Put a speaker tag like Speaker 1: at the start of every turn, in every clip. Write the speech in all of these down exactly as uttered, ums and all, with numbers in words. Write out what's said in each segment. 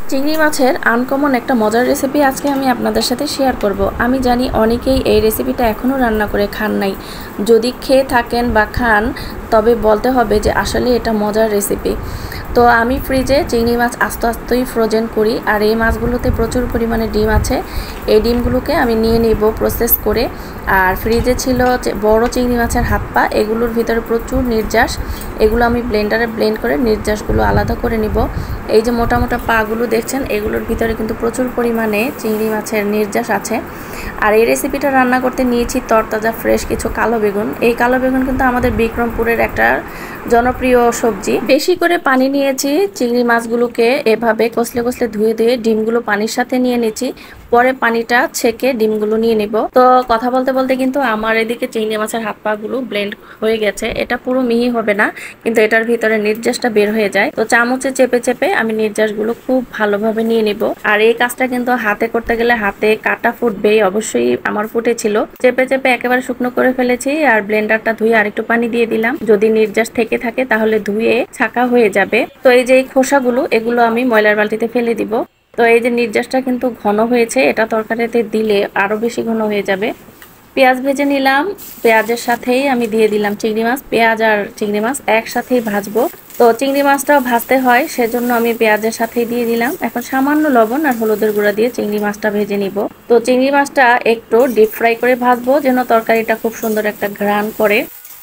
Speaker 1: চিংড়ি মাছের আনকমন একটা মজার রেসিপি আজকে আমি আপনাদের সাথে শেয়ার করব। আমি জানি অনেকেই এই রেসিপিটা এখনও রান্না করে খান নাই। যদি খেয়ে থাকেন বা খান তবে বলতে হবে যে আসলে এটা মজার রেসিপি। তো আমি ফ্রিজে চিংড়ি মাছ আস্তে আস্তেই ফ্রোজেন করি, আর এই মাছগুলোতে প্রচুর পরিমাণে ডিম আছে। এই ডিমগুলোকে আমি নিয়ে নেব প্রসেস করে। আর ফ্রিজে ছিল বড় চিংড়ি মাছের হাত পা, এগুলোর ভিতরে প্রচুর নির্যাস, এগুলো আমি ব্লেন্ডারে ব্লেন্ড করে নির্যাসগুলো আলাদা করে নিব। এই যে মোটা মোটা পাগুলো দেখছেন, এগুলোর ভিতরে কিন্তু প্রচুর পরিমাণে চিংড়ি মাছের নির্যাস আছে। আর এই রেসিপিটা রান্না করতে নিয়েছি তরতাজা ফ্রেশ কিছু কালো বেগুন। এই কালো বেগুন কিন্তু আমাদের বিক্রমপুরের একটা জনপ্রিয় সবজি। বেশি করে পানি নিয়েছি, চিংড়ি মাছগুলোকে এভাবে কষলে কষলে ধুয়ে ধুয়ে ডিমগুলো পানির সাথে নিয়ে নিয়েছি, পরে পানিটা ছেঁকে ডিমগুলো নিয়ে নিব। তো কথা বলতে বলতে কিন্তু আমার এদিকে চিংড়ি মাছের হাত পা গুলো ব্লেন্ড হয়ে গেছে। এটা পুরো মিহি হবে না, কিন্তু এটার ভিতরে নির্যাসটা বের হয়ে যায়। তো চামচে চেপে চেপে আমি নির্যাসগুলো খুব ভালোভাবে নিয়ে নিব। আর এই কাজটা কিন্তু হাতে করতে গেলে হাতে কাটা ফুটবেই, অবশ্যই আমার ফুটেছিল। চেপে চেপে একেবারে শুকনো করে ফেলেছি, আর ব্লেন্ডারটা ধুয়ে আরেকটু পানি দিয়ে দিলাম। যদি নির্যাস থেকে থাকে তাহলে ধুয়ে ছাকা হয়ে যাবে। তো এই যে এই খোসাগুলো, এগুলো আমি ময়লার বালতিতে ফেলে দিব। তো এই যে নির্যাসটা কিন্তু ঘন হয়েছে, এটা তরকারিতে দিলে আরো বেশি ঘন হয়ে যাবে। পেঁয়াজ ভেজে নিলাম, পেঁয়াজের সাথেই আমি দিয়ে দিলাম চিংড়ি মাছ। পেঁয়াজ আর চিংড়ি মাছ একসাথেই ভাজবো। তো চিংড়ি মাছটাও ভাজতে হয়, সেজন্য আমি পেঁয়াজের সাথেই দিয়ে দিলাম। এখন সামান্য লবণ আর হলুদের গুঁড়া দিয়ে চিংড়ি মাছটা ভেজে নিব। তো চিংড়ি মাছটা একটু ডিপ ফ্রাই করে ভাজবো, যেন তরকারিটা খুব সুন্দর একটা ঘ্রাণ করে।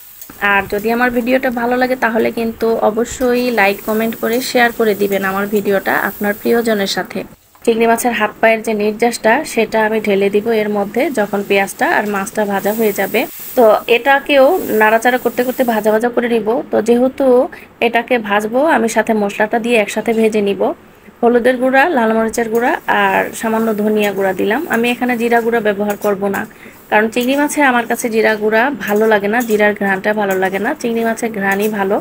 Speaker 1: আর যদি আমার ভিডিওটা ভালো লাগে তাহলে কিন্তু অবশ্যই লাইক কমেন্ট করে শেয়ার করে দিবেন আমার ভিডিওটা আপনার প্রিয়জনের সাথে। চিংড়ি মাছের হাত পায়ের যে নির্যাসটা সেটা আমি ঢেলে দিব এর মধ্যে, যখন পেঁয়াজটা আর মাছটা ভাজা হয়ে যাবে। তো এটাকেও নাড়াচাড়া করতে করতে ভাজা ভাজা করে নিব। তো যেহেতু এটাকে ভাজবো, আমি সাথে মশলাটা দিয়ে একসাথে ভেজে নিব। হলুদের গুঁড়া, লাল মরিচের গুঁড়া আর সামান্য ধনিয়া গুঁড়া দিলাম। আমি এখানে জিরা গুঁড়া ব্যবহার করব না, কারণ চিংড়ি মাছে আমার কাছে জিরা গুঁড়া ভালো লাগে না, জিরার ঘ্রাণটা ভালো লাগে না। চিংড়ি মাছের ঘ্রাণই ভালো।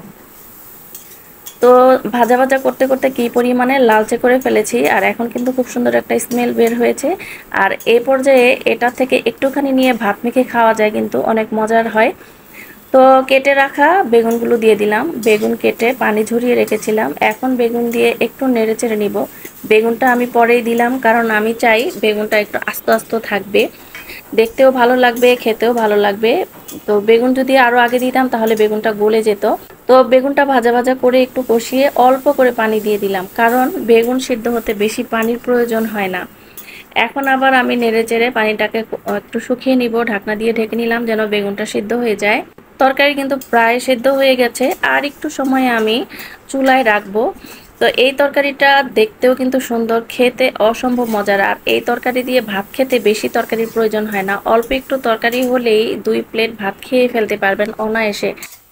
Speaker 1: তো ভাজা ভাজা করতে করতে কি পরিমাণে লালচে করে ফেলেছি, আর এখন কিন্তু খুব সুন্দর একটা স্মেল বের হয়েছে। আর এই পর্যায়ে এটা থেকে একটুখানি নিয়ে ভাত মেখে খাওয়া যায়, কিন্তু অনেক মজার হয়। তো কেটে রাখা বেগুনগুলো দিয়ে দিলাম। বেগুন কেটে পানি ঝরিয়ে রেখেছিলাম, এখন বেগুন দিয়ে একটু নেড়ে চেড়ে নিব। বেগুনটা আমি পরেই দিলাম, কারণ আমি চাই বেগুনটা একটু আস্ত আস্ত থাকবে, দেখতেও ভালো লাগবে, খেতেও ভালো লাগবে। তো বেগুন যদি আরও আগে দিতাম তাহলে বেগুনটা গলে যেত। তো বেগুনটা ভাজা ভাজা করে একটু কষিয়ে অল্প করে পানি দিয়ে দিলাম, কারণ বেগুন সিদ্ধ হতে বেশি পানির প্রয়োজন হয় না। এখন আবার আমি নেড়ে চেড়ে পানিটাকে একটু শুকিয়ে নিব, ঢাকনা দিয়ে ঢেকে নিলাম যেন বেগুনটা সিদ্ধ হয়ে যায়। তরকারি কিন্তু প্রায় সিদ্ধ হয়ে গেছে, আর একটু সময় আমি চুলায় রাখবো। তো এই তরকারিটা দেখতেও কিন্তু সুন্দর, খেতে অসম্ভব মজার। আর এই তরকারি দিয়ে ভাত খেতে বেশি তরকারির প্রয়োজন হয় না, অল্প একটু তরকারি হলেই দুই প্লেট ভাত খেয়ে ফেলতে পারবেন অনায়াসে।